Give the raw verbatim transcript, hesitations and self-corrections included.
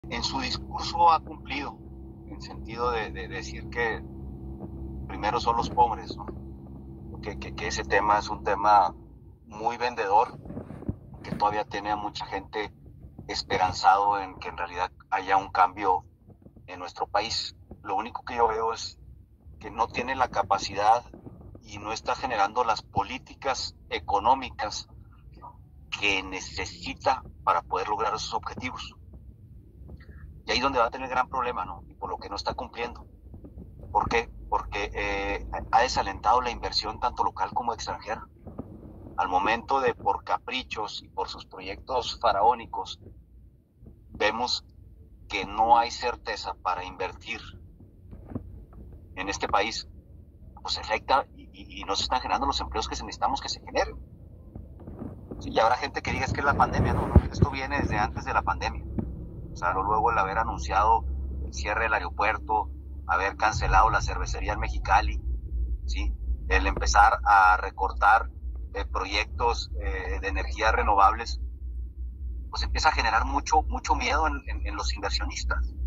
En su discurso ha cumplido, en sentido de, de decir que primero son los pobres, ¿no? Que, que, que ese tema es un tema muy vendedor, que todavía tiene a mucha gente esperanzado en que en realidad haya un cambio en nuestro país. Lo único que yo veo es que no tiene la capacidad y no está generando las políticas económicas que necesita para poder lograr esos objetivos. Y ahí es donde va a tener gran problema, ¿no? Y por lo que no está cumpliendo. ¿Por qué? Porque eh, ha desalentado la inversión tanto local como extranjera. Al momento de, por caprichos y por sus proyectos faraónicos, vemos que no hay certeza para invertir en este país, pues afecta y, y, y no se están generando los empleos que necesitamos que se generen. Sí, y habrá gente que diga es que es la pandemia, no, no, esto viene desde antes de la pandemia. O sea, luego el haber anunciado el cierre del aeropuerto, haber cancelado la cervecería en Mexicali, ¿sí? El empezar a recortar eh, proyectos eh, de energías renovables, pues empieza a generar mucho, mucho miedo en, en, en los inversionistas.